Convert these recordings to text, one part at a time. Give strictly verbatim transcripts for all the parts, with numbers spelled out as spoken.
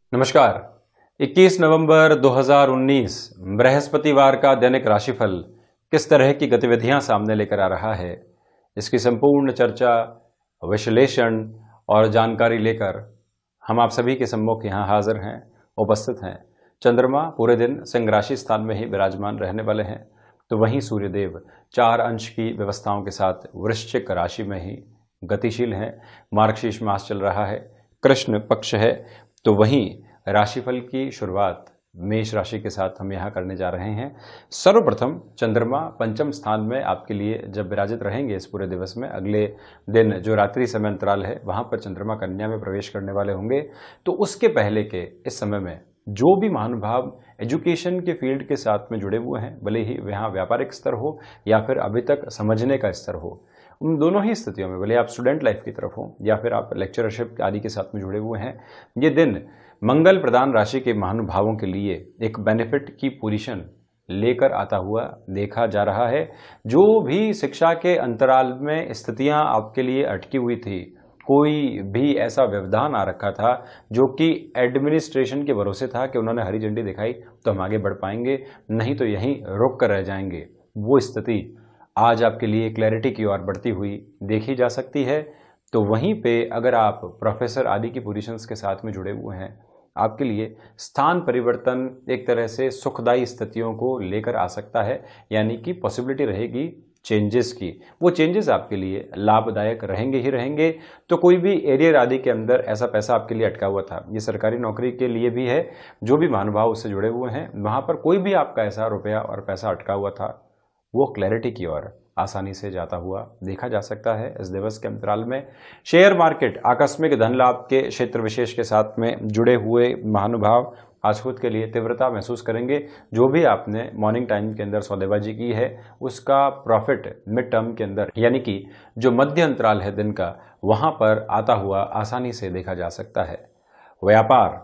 नमस्कार। इक्कीस नवंबर दो हज़ार उन्नीस बृहस्पतिवार का दैनिक राशिफल किस तरह की गतिविधियां सामने लेकर आ रहा है, इसकी संपूर्ण चर्चा, विश्लेषण और जानकारी लेकर हम आप सभी के सम्मुख यहां हाजिर हैं, उपस्थित हैं। चंद्रमा पूरे दिन सिंह राशि स्थान में ही विराजमान रहने वाले हैं, तो वहीं सूर्यदेव चार अंश की व्यवस्थाओं के साथ वृश्चिक राशि में ही गतिशील हैं। मार्गशीर्ष मास चल रहा है, कृष्ण पक्ष है, तो वहीं राशिफल की शुरुआत मेष राशि के साथ हम यहाँ करने जा रहे हैं। सर्वप्रथम चंद्रमा पंचम स्थान में आपके लिए जब विराजित रहेंगे इस पूरे दिवस में, अगले दिन जो रात्रि समय अंतराल है वहाँ पर चंद्रमा कन्या में प्रवेश करने वाले होंगे। तो उसके पहले के इस समय में जो भी महानुभाव एजुकेशन के फील्ड के साथ में जुड़े हुए हैं, भले ही वहाँ व्यापारिक स्तर हो या फिर अभी तक समझने का स्तर हो, उन दोनों ही स्थितियों में, भले आप स्टूडेंट लाइफ की तरफ हो या फिर आप लेक्चरशिप आदि के साथ में जुड़े हुए हैं, ये दिन मंगल प्रधान राशि के महानुभावों के लिए एक बेनिफिट की पोजीशन लेकर आता हुआ देखा जा रहा है। जो भी शिक्षा के अंतराल में स्थितियां आपके लिए अटकी हुई थी, कोई भी ऐसा व्यवधान आ रखा था जो कि एडमिनिस्ट्रेशन के भरोसे था कि उन्होंने हरी झंडी दिखाई तो हम आगे बढ़ पाएंगे, नहीं तो यहीं रुक कर रह जाएंगे, वो स्थिति आज आपके लिए क्लैरिटी की ओर बढ़ती हुई देखी जा सकती है। तो वहीं पे अगर आप प्रोफेसर आदि की पोजीशंस के साथ में जुड़े हुए हैं, आपके लिए स्थान परिवर्तन एक तरह से सुखदायी स्थितियों को लेकर आ सकता है, यानी कि पॉसिबिलिटी रहेगी चेंजेस की। वो चेंजेस आपके लिए लाभदायक रहेंगे ही रहेंगे। तो कोई भी एरियर आदि के अंदर ऐसा पैसा आपके लिए अटका हुआ था, ये सरकारी नौकरी के लिए भी है, जो भी महानुभाव उससे जुड़े हुए हैं, वहाँ पर कोई भी आपका ऐसा रुपया और पैसा अटका हुआ था, वो क्लैरिटी की ओर आसानी से जाता हुआ देखा जा सकता है इस दिवस के अंतराल में। शेयर मार्केट, आकस्मिक धन लाभ के क्षेत्र विशेष के साथ में जुड़े हुए महानुभाव आज खुद के लिए तीव्रता महसूस करेंगे। जो भी आपने मॉर्निंग टाइम के अंदर सौदेबाजी की है, उसका प्रॉफिट मिड टर्म के अंदर, यानी कि जो मध्य अंतराल है दिन का, वहां पर आता हुआ आसानी से देखा जा सकता है। व्यापार,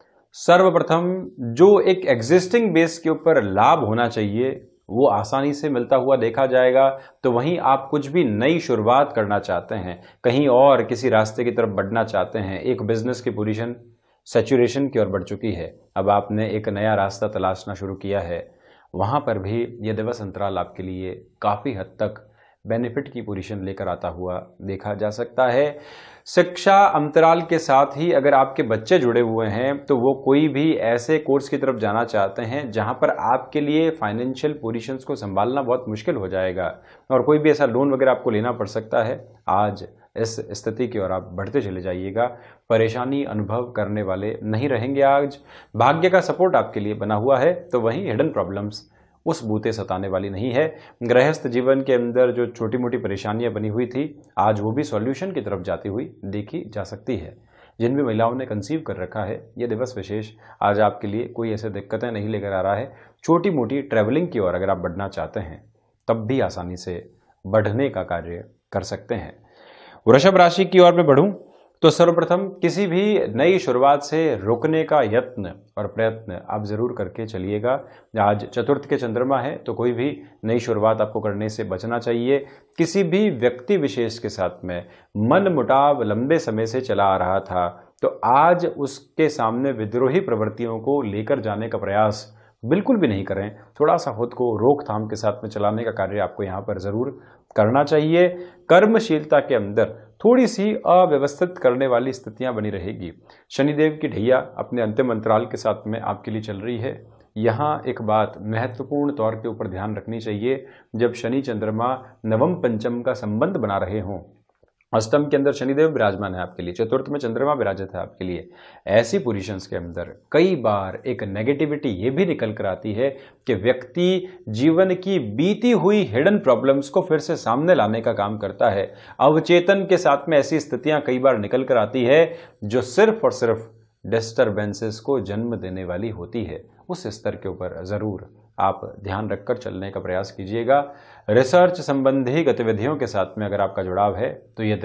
सर्वप्रथम जो एक एग्जिस्टिंग बेस के ऊपर लाभ होना चाहिए वो आसानी से मिलता हुआ देखा जाएगा। तो वहीं आप कुछ भी नई शुरुआत करना चाहते हैं, कहीं और किसी रास्ते की तरफ बढ़ना चाहते हैं, एक बिजनेस की पोजीशन सैचुरेशन की ओर बढ़ चुकी है, अब आपने एक नया रास्ता तलाशना शुरू किया है, वहां पर भी यह दिवस अंतराल आपके लिए काफी हद तक बेनिफिट की पोजीशन लेकर आता हुआ देखा जा सकता है। शिक्षा अंतराल के साथ ही अगर आपके बच्चे जुड़े हुए हैं तो वो कोई भी ऐसे कोर्स की तरफ जाना चाहते हैं जहां पर आपके लिए फाइनेंशियल पोजीशंस को संभालना बहुत मुश्किल हो जाएगा और कोई भी ऐसा लोन वगैरह आपको लेना पड़ सकता है, आज इस स्थिति की ओर आप बढ़ते चले जाइएगा। परेशानी अनुभव करने वाले नहीं रहेंगे। आज भाग्य का सपोर्ट आपके लिए बना हुआ है, तो वहीं हिडन प्रॉब्लम्स उस बूते सताने वाली नहीं है। गृहस्थ जीवन के अंदर जो छोटी मोटी परेशानियां बनी हुई थी, आज वो भी सॉल्यूशन की तरफ जाती हुई देखी जा सकती है। जिन भी महिलाओं ने कंसीव कर रखा है, ये दिवस विशेष आज आपके लिए कोई ऐसे दिक्कतें नहीं लेकर आ रहा है। छोटी मोटी ट्रैवलिंग की ओर अगर आप बढ़ना चाहते हैं, तब भी आसानी से बढ़ने का कार्य कर सकते हैं। वृषभ राशि की ओर मैं बढ़ूं तो सर्वप्रथम किसी भी नई शुरुआत से रुकने का यत्न और प्रयत्न आप जरूर करके चलिएगा। आज चतुर्थ के चंद्रमा है, तो कोई भी नई शुरुआत आपको करने से बचना चाहिए। किसी भी व्यक्ति विशेष के साथ में मन मुटाव लंबे समय से चला आ रहा था, तो आज उसके सामने विद्रोही प्रवृत्तियों को लेकर जाने का प्रयास बिल्कुल भी नहीं करें। थोड़ा सा खुद को रोकथाम के साथ में चलाने का कार्य आपको यहाँ पर जरूर करना चाहिए। कर्मशीलता के अंदर थोड़ी सी अव्यवस्थित करने वाली स्थितियां बनी रहेगी। शनिदेव की ढैया अपने अंतिम अंतराल के साथ में आपके लिए चल रही है। यहाँ एक बात महत्वपूर्ण तौर के ऊपर ध्यान रखनी चाहिए, जब शनि चंद्रमा नवम पंचम का संबंध बना रहे हों, अष्टम के अंदर शनिदेव विराजमान है आपके लिए, चतुर्थ में चंद्रमा विराजित है आपके लिए, ऐसी पोजीशंस के अंदर कई बार एक नेगेटिविटी ये भी निकल कर आती है कि व्यक्ति जीवन की बीती हुई हिडन प्रॉब्लम्स को फिर से सामने लाने का काम करता है। अवचेतन के साथ में ऐसी स्थितियां कई बार निकल कर आती है जो सिर्फ और सिर्फ डिस्टर्बेंसेस को जन्म देने वाली होती है। उस स्तर के ऊपर जरूर आप ध्यान रखकर चलने का प्रयास कीजिएगा। रिसर्च संबंधी गतिविधियों के साथ में अगर आपका जुड़ाव है तो यह दिन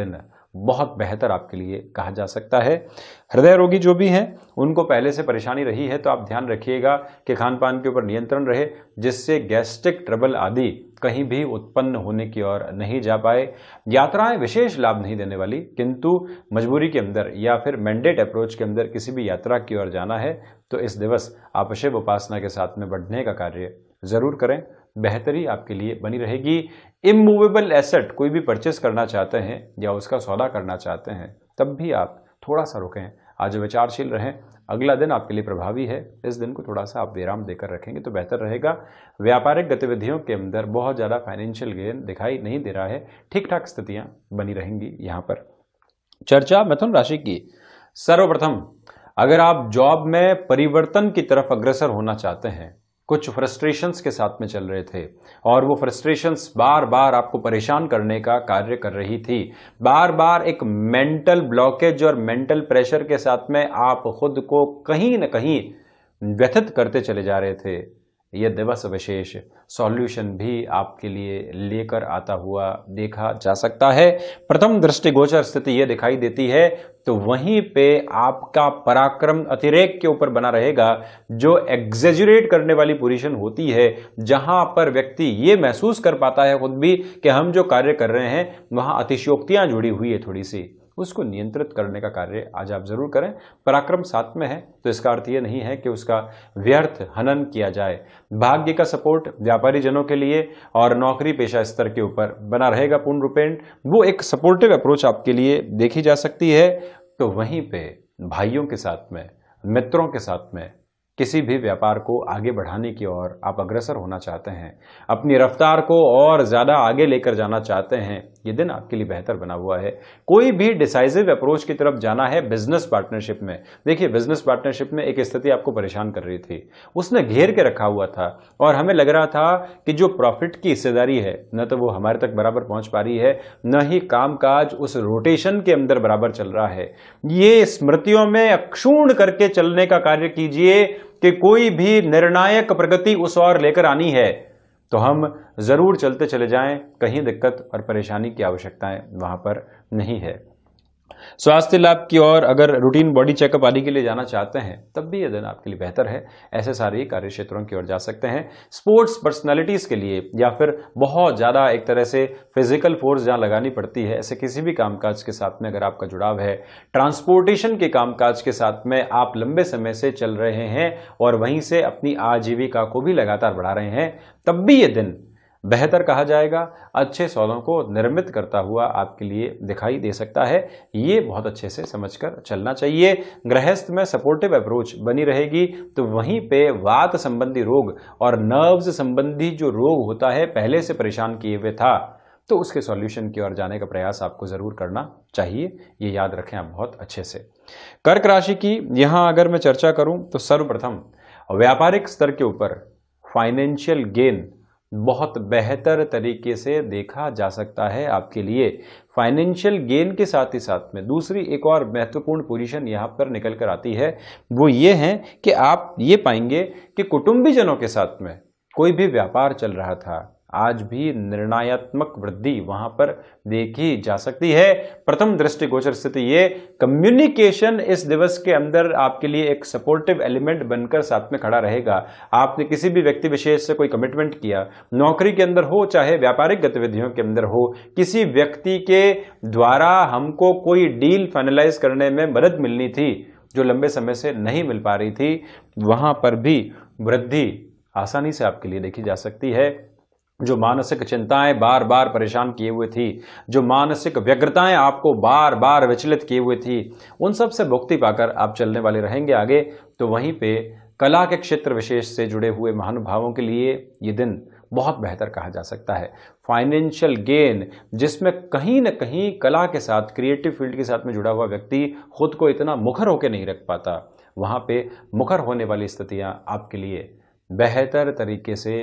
बहुत बेहतर आपके लिए कहा जा सकता है। हृदय रोगी जो भी हैं उनको पहले से परेशानी रही है तो आप ध्यान रखिएगा कि खान पान के ऊपर नियंत्रण रहे, जिससे गैस्ट्रिक ट्रबल आदि कहीं भी उत्पन्न होने की ओर नहीं जा पाए। यात्राएं विशेष लाभ नहीं देने वाली, किंतु मजबूरी के अंदर या फिर मैंडेट अप्रोच के अंदर किसी भी यात्रा की ओर जाना है तो इस दिवस आप शिव उपासना के साथ में बढ़ने का कार्य जरूर करें, बेहतरी आपके लिए बनी रहेगी। इमूवेबल एसेट कोई भी परचेस करना चाहते हैं या उसका सौदा करना चाहते हैं तब भी आप थोड़ा सा रुकें, आज विचारशील रहें। अगला दिन आपके लिए प्रभावी है, इस दिन को थोड़ा सा आप विराम देकर रखेंगे तो बेहतर रहेगा। व्यापारिक गतिविधियों के अंदर बहुत ज़्यादा फाइनेंशियल गेन दिखाई नहीं दे रहा है, ठीक ठाक स्थितियां बनी रहेंगी। यहाँ पर चर्चा मिथुन राशि की। सर्वप्रथम अगर आप जॉब में परिवर्तन की तरफ अग्रसर होना चाहते हैं, कुछ फ्रस्ट्रेशंस के साथ में चल रहे थे और वो फ्रस्ट्रेशंस बार बार आपको परेशान करने का कार्य कर रही थी, बार बार एक मेंटल ब्लॉकेज और मेंटल प्रेशर के साथ में आप खुद को कहीं न कहीं व्यथित करते चले जा रहे थे, यह दिवस विशेष सॉल्यूशन भी आपके लिए लेकर आता हुआ देखा जा सकता है। प्रथम दृष्टिगोचर स्थिति यह दिखाई देती है तो वहीं पे आपका पराक्रम अतिरेक के ऊपर बना रहेगा, जो एग्जेजरेट करने वाली पोजीशन होती है, जहां पर व्यक्ति ये महसूस कर पाता है खुद भी कि हम जो कार्य कर रहे हैं वहां अतिशयोक्तियां जुड़ी हुई है थोड़ी सी, उसको नियंत्रित करने का कार्य आज आप जरूर करें। पराक्रम साथ में है तो इसका अर्थ यह नहीं है कि उसका व्यर्थ हनन किया जाए। भाग्य का सपोर्ट व्यापारी जनों के लिए और नौकरी पेशा स्तर के ऊपर बना रहेगा पूर्ण रूपेण, वो एक सपोर्टिव अप्रोच आपके लिए देखी जा सकती है। तो वहीं पे भाइयों के साथ में, मित्रों के साथ में किसी भी व्यापार को आगे बढ़ाने की ओर आप अग्रसर होना चाहते हैं, अपनी रफ्तार को और ज्यादा आगे लेकर जाना चाहते हैं, ये दिन आपके लिए बेहतर बना हुआ है। कोई भी डिसाइसिव अप्रोच की तरफ जाना है बिजनेस पार्टनरशिप में। देखिए, बिजनेस पार्टनरशिप में एक स्थिति आपको परेशान कर रही थी, उसने घेर के रखा हुआ था और हमें लग रहा था कि जो प्रॉफिट की हिस्सेदारी है न तो वो हमारे तक बराबर पहुंच पा रही है, न ही कामकाज उस रोटेशन के अंदर बराबर चल रहा है। ये स्मृतियों में अक्षुण्ण करके चलने का कार्य कीजिए कि कोई भी निर्णायक प्रगति उस ओर लेकर आनी है तो हम जरूर चलते चले जाएं, कहीं दिक्कत और परेशानी की आवश्यकताएं वहां पर नहीं है। स्वास्थ्य लाभ की ओर अगर रूटीन बॉडी चेकअप आदि के लिए जाना चाहते हैं तब भी यह दिन आपके लिए बेहतर है, ऐसे सारे कार्य क्षेत्रों की ओर जा सकते हैं। स्पोर्ट्स पर्सनालिटीज के लिए या फिर बहुत ज्यादा एक तरह से फिजिकल फोर्स जहां लगानी पड़ती है, ऐसे किसी भी कामकाज के साथ में अगर आपका जुड़ाव है, ट्रांसपोर्टेशन के कामकाज के साथ में आप लंबे समय से चल रहे हैं और वहीं से अपनी आजीविका को भी लगातार बढ़ा रहे हैं, तब भी यह दिन बेहतर कहा जाएगा। अच्छे सौदों को निर्मित करता हुआ आपके लिए दिखाई दे सकता है, ये बहुत अच्छे से समझकर चलना चाहिए। गृहस्थ में सपोर्टिव अप्रोच बनी रहेगी तो वहीं पे वात संबंधी रोग और नर्व्स संबंधी जो रोग होता है, पहले से परेशान किए हुए था, तो उसके सॉल्यूशन की ओर जाने का प्रयास आपको जरूर करना चाहिए, ये याद रखें आप बहुत अच्छे से। कर्क राशि की यहां अगर मैं चर्चा करूं तो सर्वप्रथम व्यापारिक स्तर के ऊपर फाइनेंशियल गेन बहुत बेहतर तरीके से देखा जा सकता है आपके लिए। फाइनेंशियल गेन के साथ ही साथ में दूसरी एक और महत्वपूर्ण पोजीशन यहां पर निकल कर आती है, वो ये है कि आप ये पाएंगे कि कुटुंबीजनों के साथ में कोई भी व्यापार चल रहा था, आज भी निर्णयात्मक वृद्धि वहां पर देखी जा सकती है। प्रथम दृष्टिगोचर स्थिति ये, कम्युनिकेशन इस दिवस के अंदर आपके लिए एक सपोर्टिव एलिमेंट बनकर साथ में खड़ा रहेगा। आपने किसी भी व्यक्ति विशेष से कोई कमिटमेंट किया, नौकरी के अंदर हो चाहे व्यापारिक गतिविधियों के अंदर हो, किसी व्यक्ति के द्वारा हमको कोई डील फाइनलाइज करने में मदद मिलनी थी जो लंबे समय से नहीं मिल पा रही थी, वहां पर भी वृद्धि आसानी से आपके लिए देखी जा सकती है। जो मानसिक चिंताएं बार बार परेशान किए हुए थी, जो मानसिक व्यग्रताएं आपको बार बार विचलित किए हुए थी, उन सब से मुक्ति पाकर आप चलने वाले रहेंगे आगे। तो वहीं पे कला के क्षेत्र विशेष से जुड़े हुए महानुभावों के लिए ये दिन बहुत बेहतर कहा जा सकता है। फाइनेंशियल गेन जिसमें कहीं ना कहीं कला के साथ, क्रिएटिव फील्ड के साथ में जुड़ा हुआ व्यक्ति खुद को इतना मुखर होकर नहीं रख पाता, वहां पे मुखर होने वाली स्थितियां आपके लिए बेहतर तरीके से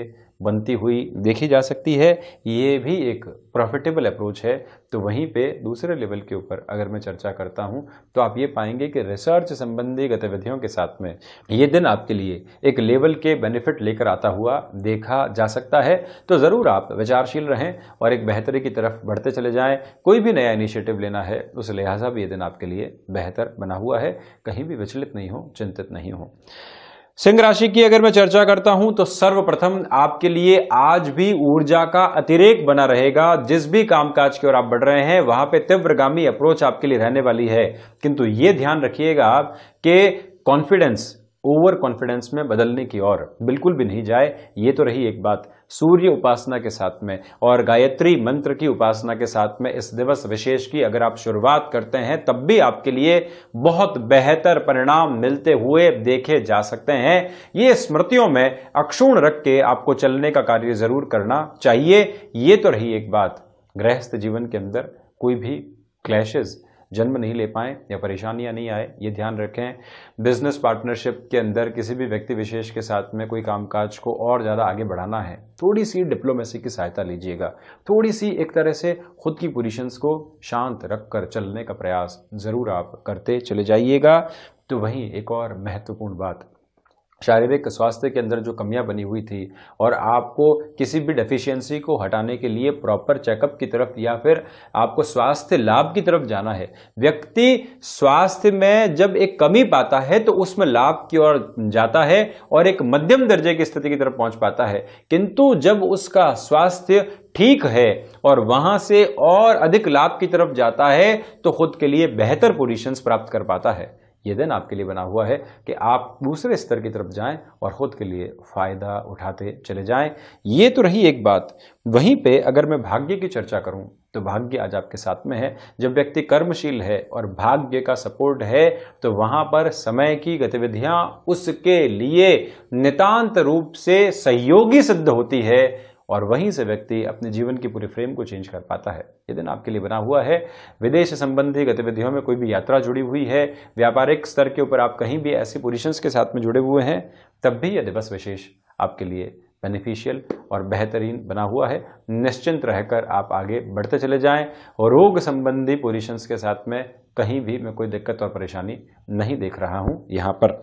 बनती हुई देखी जा सकती है। ये भी एक प्रॉफिटेबल अप्रोच है। तो वहीं पे दूसरे लेवल के ऊपर अगर मैं चर्चा करता हूं तो आप ये पाएंगे कि रिसर्च संबंधी गतिविधियों के साथ में ये दिन आपके लिए एक लेवल के बेनिफिट लेकर आता हुआ देखा जा सकता है। तो ज़रूर आप विचारशील रहें और एक बेहतरी की तरफ बढ़ते चले जाएं। कोई भी नया इनिशिएटिव लेना है उस लिहाजा भी ये दिन आपके लिए बेहतर बना हुआ है। कहीं भी विचलित नहीं हो, चिंतित नहीं हो। सिंह राशि की अगर मैं चर्चा करता हूं तो सर्वप्रथम आपके लिए आज भी ऊर्जा का अतिरेक बना रहेगा। जिस भी कामकाज की ओर आप बढ़ रहे हैं वहां पे तीव्रगामी अप्रोच आपके लिए रहने वाली है। किंतु यह ध्यान रखिएगा कि कॉन्फिडेंस ओवर कॉन्फिडेंस में बदलने की ओर बिल्कुल भी नहीं जाए। ये तो रही एक बात। सूर्य उपासना के साथ में और गायत्री मंत्र की उपासना के साथ में इस दिवस विशेष की अगर आप शुरुआत करते हैं तब भी आपके लिए बहुत बेहतर परिणाम मिलते हुए देखे जा सकते हैं। ये स्मृतियों में अक्षुण्ण रख के आपको चलने का कार्य जरूर करना चाहिए। ये तो रही एक बात। गृहस्थ जीवन के अंदर कोई भी क्लैशेस जन्म नहीं ले पाए या परेशानियां नहीं आए, ये ध्यान रखें। बिजनेस पार्टनरशिप के अंदर किसी भी व्यक्ति विशेष के साथ में कोई कामकाज को और ज़्यादा आगे बढ़ाना है, थोड़ी सी डिप्लोमेसी की सहायता लीजिएगा। थोड़ी सी एक तरह से खुद की पोजीशंस को शांत रखकर चलने का प्रयास ज़रूर आप करते चले जाइएगा। तो वहीं एक और महत्वपूर्ण बात, शारीरिक स्वास्थ्य के अंदर जो कमियां बनी हुई थी और आपको किसी भी डेफिशिएंसी को हटाने के लिए प्रॉपर चेकअप की तरफ या फिर आपको स्वास्थ्य लाभ की तरफ जाना है। व्यक्ति स्वास्थ्य में जब एक कमी पाता है तो उसमें लाभ की ओर जाता है और एक मध्यम दर्जे की स्थिति की तरफ पहुंच पाता है। किंतु जब उसका स्वास्थ्य ठीक है और वहां से और अधिक लाभ की तरफ जाता है तो खुद के लिए बेहतर पोजीशंस प्राप्त कर पाता है। ये दिन आपके लिए बना हुआ है कि आप दूसरे स्तर की तरफ जाएं और खुद के लिए फायदा उठाते चले जाएं। ये तो रही एक बात। वहीं पे अगर मैं भाग्य की चर्चा करूं तो भाग्य आज आपके साथ में है। जब व्यक्ति कर्मशील है और भाग्य का सपोर्ट है तो वहां पर समय की गतिविधियां उसके लिए नितांत रूप से सहयोगी सिद्ध होती है और वहीं से व्यक्ति अपने जीवन की पूरी फ्रेम को चेंज कर पाता है। ये दिन आपके लिए बना हुआ है। विदेश संबंधी गतिविधियों में कोई भी यात्रा जुड़ी हुई है, व्यापारिक स्तर के ऊपर आप कहीं भी ऐसी पोजीशंस के साथ में जुड़े हुए हैं, तब भी यह दिवस विशेष आपके लिए बेनिफिशियल और बेहतरीन बना हुआ है। निश्चिंत रहकर आप आगे बढ़ते चले जाएं और रोग संबंधी पोजीशंस के साथ में कहीं भी मैं कोई दिक्कत और परेशानी नहीं देख रहा हूं। यहां पर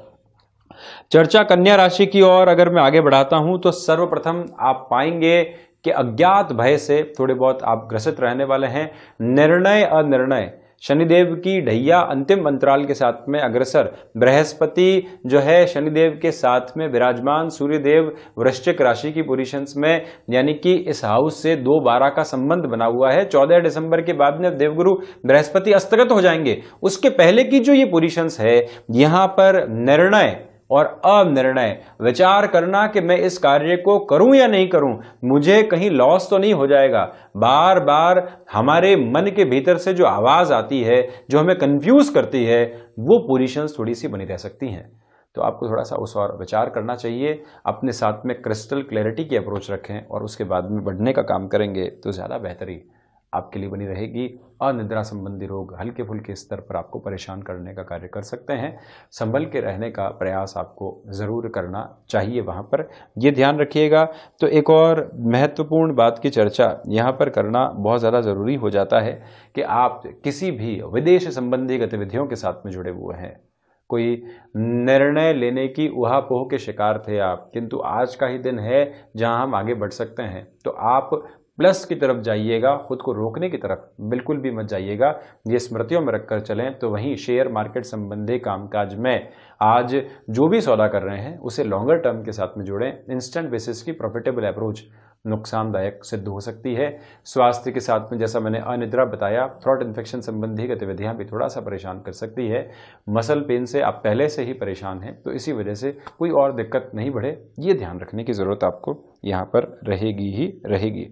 चर्चा कन्या राशि की ओर अगर मैं आगे बढ़ाता हूं तो सर्वप्रथम आप पाएंगे कि अज्ञात भय से थोड़े बहुत आप ग्रसित रहने वाले हैं। निर्णय अनिर्णय शनिदेव की ढैया अंतिम अंतराल के साथ में अग्रसर। बृहस्पति जो है शनिदेव के साथ में विराजमान, सूर्यदेव वृश्चिक राशि की पोजीशंस में, यानी कि इस हाउस से दो बारह का संबंध बना हुआ है। चौदह दिसंबर के बाद में देवगुरु बृहस्पति अस्तगत हो जाएंगे। उसके पहले की जो ये पोजीशंस है, यहां पर निर्णय और अनिर्णय विचार करना कि मैं इस कार्य को करूं या नहीं करूं, मुझे कहीं लॉस तो नहीं हो जाएगा। बार बार हमारे मन के भीतर से जो आवाज आती है, जो हमें कंफ्यूज करती है, वो पोजीशंस थोड़ी सी बनी रह सकती हैं। तो आपको थोड़ा सा उस और विचार करना चाहिए। अपने साथ में क्रिस्टल क्लैरिटी की अप्रोच रखें और उसके बाद में बढ़ने का काम करेंगे तो ज़्यादा बेहतरी आपके लिए बनी रहेगी। अनिद्रा संबंधी रोग हल्के फुल्के स्तर पर आपको परेशान करने का कार्य कर सकते हैं। संभल के रहने का प्रयास आपको ज़रूर करना चाहिए, वहाँ पर ये ध्यान रखिएगा। तो एक और महत्वपूर्ण बात की चर्चा यहाँ पर करना बहुत ज़्यादा ज़रूरी हो जाता है कि आप किसी भी विदेश संबंधी गतिविधियों के साथ में जुड़े हुए हैं, कोई निर्णय लेने की उहापोह के शिकार थे आप, किंतु आज का ही दिन है जहां हम आगे बढ़ सकते हैं। तो आप प्लस की तरफ जाइएगा, खुद को रोकने की तरफ बिल्कुल भी मत जाइएगा। ये स्मृतियों में रखकर चलें। तो वहीं शेयर मार्केट संबंधी कामकाज में आज जो भी सौदा कर रहे हैं उसे लॉन्गर टर्म के साथ में जोड़ें। इंस्टेंट बेसिस की प्रॉफिटेबल अप्रोच नुकसानदायक सिद्ध हो सकती है। स्वास्थ्य के साथ में जैसा मैंने अनिद्रा बताया, थ्रोट इन्फेक्शन संबंधी गतिविधियां भी थोड़ा सा परेशान कर सकती है। मसल पेन से आप पहले से ही परेशान हैं, तो इसी वजह से कोई और दिक्कत नहीं बढ़े, ये ध्यान रखने की जरूरत आपको यहाँ पर रहेगी ही रहेगी।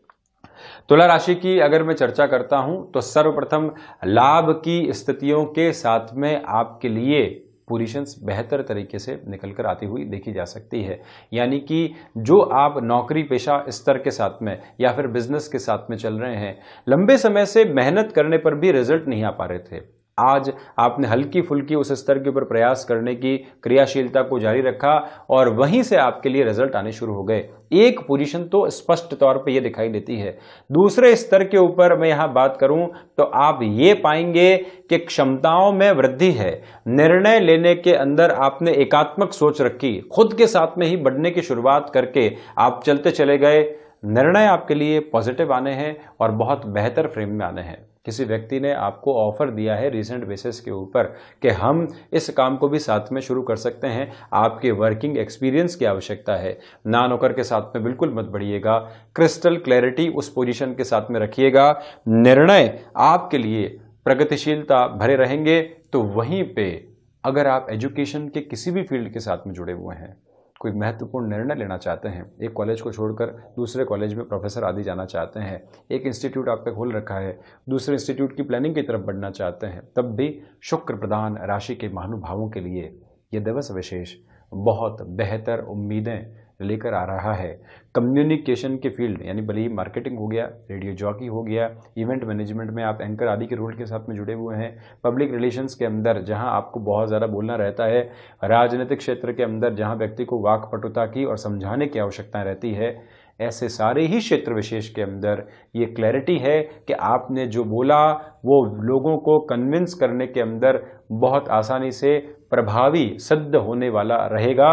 तुला राशि की अगर मैं चर्चा करता हूं तो सर्वप्रथम लाभ की स्थितियों के साथ में आपके लिए पोजीशंस बेहतर तरीके से निकलकर आती हुई देखी जा सकती है। यानी कि जो आप नौकरी पेशा स्तर के साथ में या फिर बिजनेस के साथ में चल रहे हैं, लंबे समय से मेहनत करने पर भी रिजल्ट नहीं आ पा रहे थे, आज आपने हल्की फुल्की उस स्तर के ऊपर प्रयास करने की क्रियाशीलता को जारी रखा और वहीं से आपके लिए रिजल्ट आने शुरू हो गए। एक पोजीशन तो स्पष्ट तौर पे ये दिखाई देती है। दूसरे स्तर के ऊपर मैं यहां बात करूं तो आप ये पाएंगे कि क्षमताओं में वृद्धि है। निर्णय लेने के अंदर आपने एकात्मक सोच रखी, खुद के साथ में ही बढ़ने की शुरुआत करके आप चलते चले गए। निर्णय आपके लिए पॉजिटिव आने हैं और बहुत बेहतर फ्रेम में आने हैं। किसी व्यक्ति ने आपको ऑफर दिया है रिसेंट बेसिस के ऊपर कि हम इस काम को भी साथ में शुरू कर सकते हैं, आपके वर्किंग एक्सपीरियंस की आवश्यकता है। ना नौकर के साथ में बिल्कुल मत बढ़िएगा, क्रिस्टल क्लैरिटी उस पोजीशन के साथ में रखिएगा। निर्णय आपके लिए प्रगतिशीलता भरे रहेंगे। तो वहीं पे अगर आप एजुकेशन के किसी भी फील्ड के साथ में जुड़े हुए हैं, कोई महत्वपूर्ण निर्णय लेना चाहते हैं, एक कॉलेज को छोड़कर दूसरे कॉलेज में प्रोफेसर आदि जाना चाहते हैं, एक इंस्टीट्यूट आपने खोल रखा है, दूसरे इंस्टीट्यूट की प्लानिंग की तरफ बढ़ना चाहते हैं, तब भी शुक्र प्रधान राशि के महानुभावों के लिए यह दिवस विशेष बहुत बेहतर उम्मीदें लेकर आ रहा है। कम्युनिकेशन के फील्ड यानी भले ही मार्केटिंग हो गया, रेडियो जॉकी हो गया, इवेंट मैनेजमेंट में आप एंकर आदि के रोल के साथ में जुड़े हुए हैं, पब्लिक रिलेशंस के अंदर जहां आपको बहुत ज़्यादा बोलना रहता है, राजनीतिक क्षेत्र के अंदर जहां व्यक्ति को वाक्पटुता की और समझाने की आवश्यकता रहती है, ऐसे सारे ही क्षेत्र विशेष के अंदर ये क्लैरिटी है कि आपने जो बोला वो लोगों को कन्विंस करने के अंदर बहुत आसानी से प्रभावी सिद्ध होने वाला रहेगा।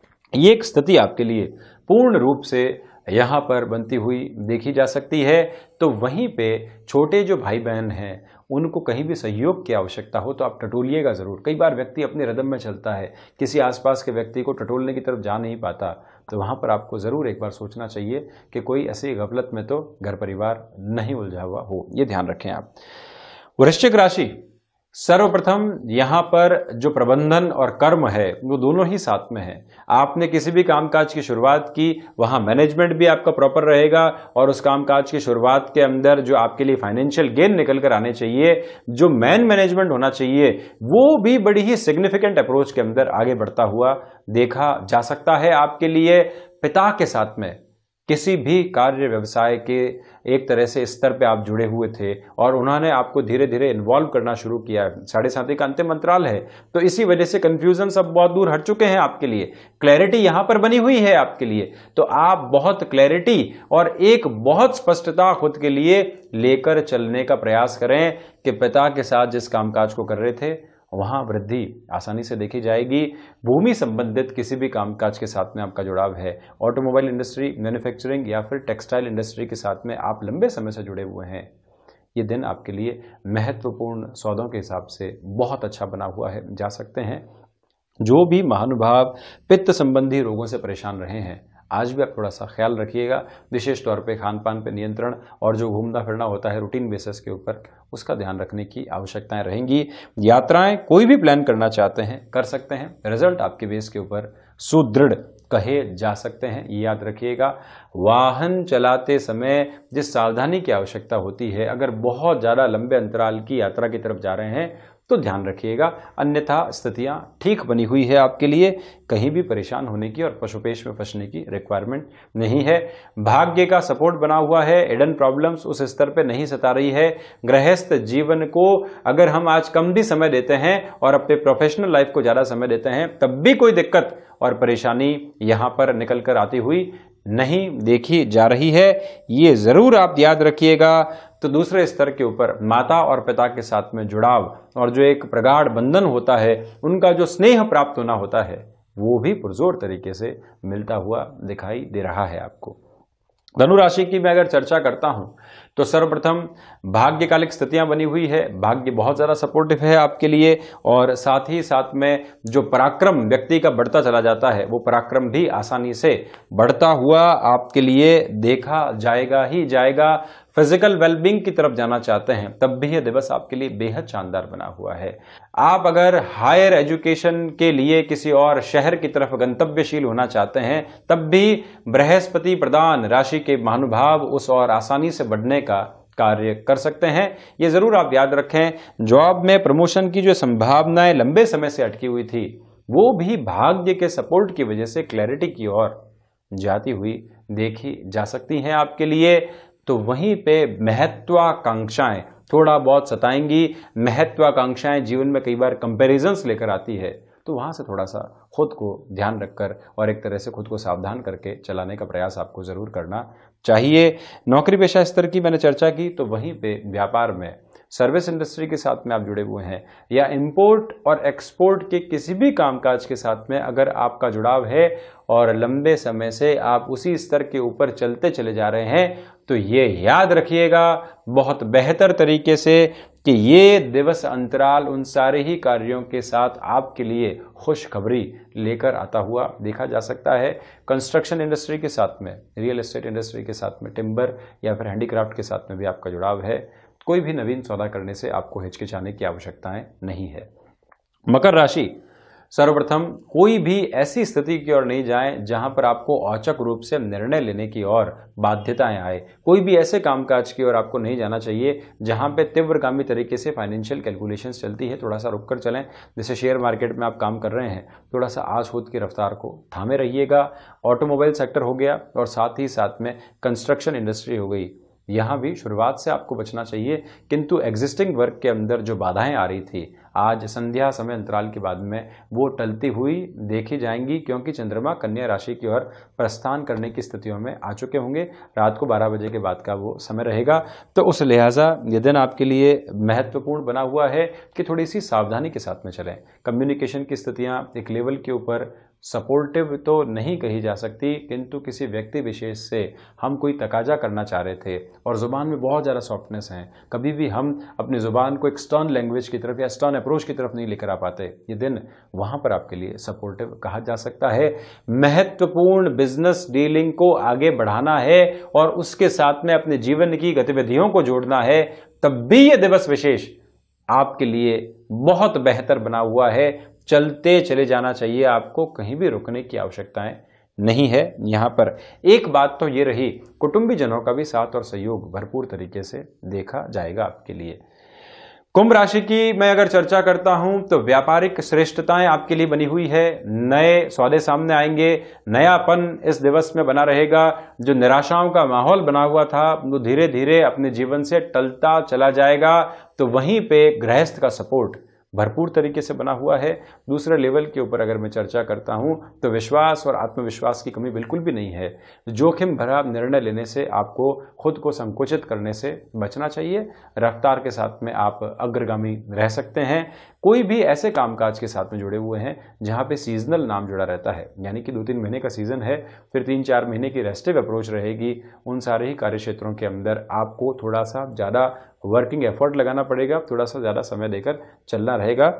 ये एक स्थिति आपके लिए पूर्ण रूप से यहाँ पर बनती हुई देखी जा सकती है। तो वहीं पे छोटे जो भाई बहन हैं उनको कहीं भी सहयोग की आवश्यकता हो तो आप टटोलिएगा ज़रूर। कई बार व्यक्ति अपने रिदम में चलता है, किसी आसपास के व्यक्ति को टटोलने की तरफ जा नहीं पाता, तो वहाँ पर आपको ज़रूर एक बार सोचना चाहिए कि कोई ऐसी गफलत में तो घर परिवार नहीं उलझा हुआ हो। ये ध्यान रखें आप। वृश्चिक राशि, सर्वप्रथम यहाँ पर जो प्रबंधन और कर्म है वो दोनों ही साथ में है। आपने किसी भी कामकाज की शुरुआत की, वहाँ मैनेजमेंट भी आपका प्रॉपर रहेगा और उस कामकाज की शुरुआत के अंदर जो आपके लिए फाइनेंशियल गेन निकल कर आने चाहिए, जो मैन मैनेजमेंट होना चाहिए, वो भी बड़ी ही सिग्निफिकेंट अप्रोच के अंदर आगे बढ़ता हुआ देखा जा सकता है। आपके लिए पिता के साथ में किसी भी कार्य व्यवसाय के एक तरह से स्तर पे आप जुड़े हुए थे और उन्होंने आपको धीरे धीरे इन्वॉल्व करना शुरू किया। साढ़े साथी का अंतिम अंतराल है, तो इसी वजह से कंफ्यूजन सब बहुत दूर हट चुके हैं आपके लिए। क्लैरिटी यहां पर बनी हुई है आपके लिए, तो आप बहुत क्लैरिटी और एक बहुत स्पष्टता खुद के लिए लेकर चलने का प्रयास करें कि पिता के साथ जिस कामकाज को कर रहे थे वहाँ वृद्धि आसानी से देखी जाएगी। भूमि संबंधित किसी भी कामकाज के साथ में आपका जुड़ाव है, ऑटोमोबाइल इंडस्ट्री, मैन्युफैक्चरिंग या फिर टेक्सटाइल इंडस्ट्री के साथ में आप लंबे समय से जुड़े हुए हैं, ये दिन आपके लिए महत्वपूर्ण सौदों के हिसाब से बहुत अच्छा बना हुआ है जा सकते हैं। जो भी महानुभाव पित्त संबंधी रोगों से परेशान रहे हैं, आज भी आप थोड़ा सा ख्याल रखिएगा, विशेष तौर पे खान पान पे नियंत्रण और जो घूमना फिरना होता है रूटीन बेसिस के ऊपर, उसका ध्यान रखने की आवश्यकताएं रहेंगी। यात्राएं कोई भी प्लान करना चाहते हैं कर सकते हैं, रिजल्ट आपके बेस के ऊपर सुदृढ़ कहे जा सकते हैं, ये याद रखिएगा। वाहन चलाते समय जिस सावधानी की आवश्यकता होती है, अगर बहुत ज़्यादा लंबे अंतराल की यात्रा की तरफ जा रहे हैं तो ध्यान रखिएगा, अन्यथा स्थितियां ठीक बनी हुई है आपके लिए, कहीं भी परेशान होने की और पशुपेश में फंसने की रिक्वायरमेंट नहीं है। भाग्य का सपोर्ट बना हुआ है, हिडन प्रॉब्लम्स उस स्तर पे नहीं सता रही है। गृहस्थ जीवन को अगर हम आज कम भी समय देते हैं और अपने प्रोफेशनल लाइफ को ज़्यादा समय देते हैं, तब भी कोई दिक्कत और परेशानी यहाँ पर निकल कर आती हुई नहीं देखी जा रही है, ये जरूर आप याद रखिएगा। तो दूसरे स्तर के ऊपर माता और पिता के साथ में जुड़ाव और जो एक प्रगाढ़ बंधन होता है, उनका जो स्नेह प्राप्त होना होता है, वो भी पुरजोर तरीके से मिलता हुआ दिखाई दे रहा है आपको। धनु राशि की मैं अगर चर्चा करता हूं तो सर्वप्रथम भाग्यकालिक स्थितियां बनी हुई है, भाग्य बहुत ज़्यादा सपोर्टिव है आपके लिए और साथ ही साथ में जो पराक्रम व्यक्ति का बढ़ता चला जाता है, वो पराक्रम भी आसानी से बढ़ता हुआ आपके लिए देखा जाएगा ही जाएगा। फिजिकल वेलबींग की तरफ जाना चाहते हैं तब भी यह दिवस आपके लिए बेहद शानदार बना हुआ है। आप अगर हायर एजुकेशन के लिए किसी और शहर की तरफ गंतव्यशील होना चाहते हैं, तब भी बृहस्पति प्रधान राशि के महानुभाव उस और आसानी से बढ़ने का कार्य कर सकते हैं। ये जरूर आप याद रखें, जॉब में प्रमोशन की जो संभावनाएं लंबे समय से अटकी हुई थी, वो भी भाग्य के सपोर्ट की वजह से क्लैरिटी की ओर जाती हुई देखी जा सकती हैं आपके लिए। तो वहीं पे महत्वाकांक्षाएं थोड़ा बहुत सताएंगी। महत्वाकांक्षाएं जीवन में कई बार कंपैरिजंस लेकर आती है, तो वहाँ से थोड़ा सा खुद को ध्यान रखकर और एक तरह से खुद को सावधान करके चलाने का प्रयास आपको ज़रूर करना चाहिए। नौकरी पेशा स्तर की मैंने चर्चा की, तो वहीं पे व्यापार में सर्विस इंडस्ट्री के साथ में आप जुड़े हुए हैं या इंपोर्ट और एक्सपोर्ट के किसी भी कामकाज के साथ में अगर आपका जुड़ाव है और लंबे समय से आप उसी स्तर के ऊपर चलते चले जा रहे हैं, तो ये याद रखिएगा बहुत बेहतर तरीके से कि ये दिवस अंतराल उन सारे ही कार्यों के साथ आपके लिए खुशखबरी लेकर आता हुआ देखा जा सकता है। कंस्ट्रक्शन इंडस्ट्री के साथ में, रियल एस्टेट इंडस्ट्री के साथ में, टिम्बर या फिर हैंडीक्राफ्ट के साथ में भी आपका जुड़ाव है। कोई भी नवीन सौदा करने से आपको हिचकिचाने की आवश्यकताएं नहीं है। मकर राशि, सर्वप्रथम कोई भी ऐसी स्थिति की ओर नहीं जाएं जहां पर आपको औचक रूप से निर्णय लेने की ओर बाध्यताएं आए। कोई भी ऐसे कामकाज की ओर आपको नहीं जाना चाहिए जहां पे तीव्रगामी तरीके से फाइनेंशियल कैलकुलेशंस चलती है। थोड़ा सा रुक कर चलें। जैसे शेयर मार्केट में आप काम कर रहे हैं, थोड़ा सा आज खुद की रफ्तार को थामे रहिएगा। ऑटोमोबाइल सेक्टर हो गया और साथ ही साथ में कंस्ट्रक्शन इंडस्ट्री हो गई, यहाँ भी शुरुआत से आपको बचना चाहिए, किंतु एग्जिस्टिंग वर्क के अंदर जो बाधाएं आ रही थी आज संध्या समय अंतराल के बाद में वो टलती हुई देखी जाएंगी, क्योंकि चंद्रमा कन्या राशि की ओर प्रस्थान करने की स्थितियों में आ चुके होंगे। रात को बारह बजे के बाद का वो समय रहेगा, तो उस लिहाजा ये दिन आपके लिए महत्वपूर्ण बना हुआ है कि थोड़ी सी सावधानी के साथ में चलें। कम्युनिकेशन की स्थितियाँ एक लेवल के ऊपर सपोर्टिव तो नहीं कही जा सकती, किंतु किसी व्यक्ति विशेष से हम कोई तकाजा करना चाह रहे थे और ज़ुबान में बहुत ज़्यादा सॉफ्टनेस है। कभी भी हम अपनी ज़ुबान को एक्सटर्न लैंग्वेज की तरफ या एक्सटर्न अप्रोच की तरफ नहीं लेकर आ पाते। ये दिन वहाँ पर आपके लिए सपोर्टिव कहा जा सकता है। महत्वपूर्ण बिजनेस डीलिंग को आगे बढ़ाना है और उसके साथ में अपने जीवन की गतिविधियों को जोड़ना है, तब भी ये दिवस विशेष आपके लिए बहुत बेहतर बना हुआ है। चलते चले जाना चाहिए आपको, कहीं भी रुकने की आवश्यकताएं नहीं है। यहां पर एक बात तो ये रही, कुटुंबीजनों का भी साथ और सहयोग भरपूर तरीके से देखा जाएगा आपके लिए। कुंभ राशि की मैं अगर चर्चा करता हूं तो व्यापारिक श्रेष्ठताएं आपके लिए बनी हुई है। नए सौदे सामने आएंगे, नयापन इस दिवस में बना रहेगा। जो निराशाओं का माहौल बना हुआ था वो धीरे धीरे अपने जीवन से टलता चला जाएगा। तो वहीं पे गृहस्थ का सपोर्ट भरपूर तरीके से बना हुआ है। दूसरे लेवल के ऊपर अगर मैं चर्चा करता हूं तो विश्वास और आत्मविश्वास की कमी बिल्कुल भी नहीं है। जोखिम भरा निर्णय लेने से आपको खुद को संकुचित करने से बचना चाहिए। रफ्तार के साथ में आप अग्रगामी रह सकते हैं। कोई भी ऐसे कामकाज के साथ में जुड़े हुए हैं जहां पे सीजनल नाम जुड़ा रहता है, यानी कि दो तीन महीने का सीजन है, फिर तीन चार महीने की रेस्टिव अप्रोच रहेगी। उन सारे ही कार्य क्षेत्रों के अंदर आपको थोड़ा सा ज़्यादा वर्किंग एफर्ट लगाना पड़ेगा, थोड़ा सा ज़्यादा समय देकर चलना रहेगा।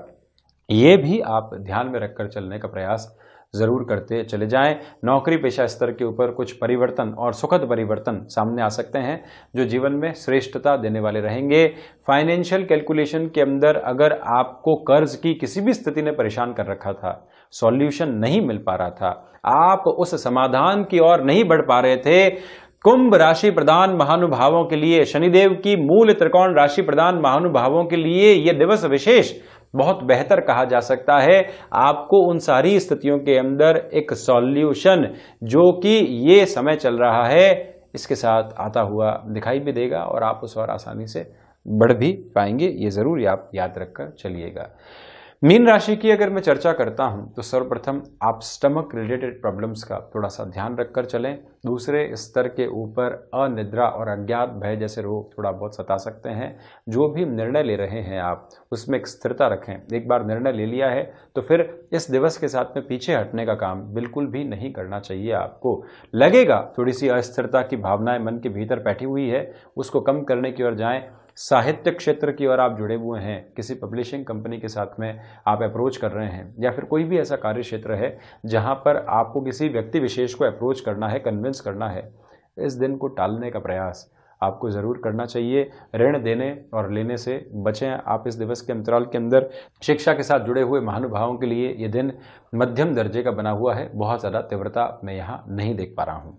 ये भी आप ध्यान में रखकर चलने का प्रयास जरूर करते चले जाएं। नौकरी पेशा स्तर के ऊपर कुछ परिवर्तन और सुखद परिवर्तन सामने आ सकते हैं जो जीवन में श्रेष्ठता देने वाले रहेंगे। फाइनेंशियल कैलकुलेशन के अंदर अगर आपको कर्ज की किसी भी स्थिति ने परेशान कर रखा था, सॉल्यूशन नहीं मिल पा रहा था, आप उस समाधान की ओर नहीं बढ़ पा रहे थे, कुंभ राशि प्रधान महानुभावों के लिए, शनिदेव की मूल त्रिकोण राशि प्रधान महानुभावों के लिए यह दिवस विशेष बहुत बेहतर कहा जा सकता है। आपको उन सारी स्थितियों के अंदर एक सॉल्यूशन जो कि ये समय चल रहा है इसके साथ आता हुआ दिखाई भी देगा और आप उस और आसानी से बढ़ भी पाएंगे। ये जरूर आप याद रखकर चलिएगा। मीन राशि की अगर मैं चर्चा करता हूं तो सर्वप्रथम आप स्टमक रिलेटेड प्रॉब्लम्स का थोड़ा सा ध्यान रखकर चलें। दूसरे स्तर के ऊपर अनिद्रा और अज्ञात भय जैसे रोग थोड़ा बहुत सता सकते हैं। जो भी निर्णय ले रहे हैं आप उसमें एक स्थिरता रखें। एक बार निर्णय ले लिया है तो फिर इस दिवस के साथ में पीछे हटने का काम बिल्कुल भी नहीं करना चाहिए। आपको लगेगा थोड़ी सी अस्थिरता की भावनाएं मन के भीतर बैठी हुई है, उसको कम करने की ओर जाएं। साहित्य क्षेत्र की ओर आप जुड़े हुए हैं, किसी पब्लिशिंग कंपनी के साथ में आप अप्रोच कर रहे हैं या फिर कोई भी ऐसा कार्य क्षेत्र है जहां पर आपको किसी व्यक्ति विशेष को अप्रोच करना है, कन्विंस करना है, इस दिन को टालने का प्रयास आपको ज़रूर करना चाहिए। ऋण देने और लेने से बचें आप इस दिवस के अंतराल के अंदर। शिक्षा के साथ जुड़े हुए महानुभावों के लिए ये दिन मध्यम दर्जे का बना हुआ है, बहुत ज़्यादा तीव्रता मैं यहाँ नहीं देख पा रहा हूँ।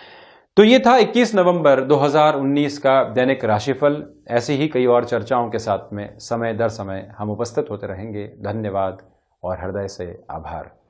तो ये था इक्कीस नवंबर दो हज़ार उन्नीस का दैनिक राशिफल। ऐसी ही कई और चर्चाओं के साथ में समय दर समय हम उपस्थित होते रहेंगे। धन्यवाद और हृदय से आभार।